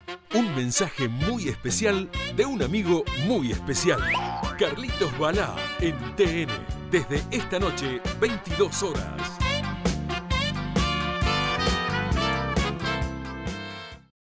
Un mensaje muy especial de un amigo muy especial. Carlitos Balá en TN. Desde esta noche, 22 horas.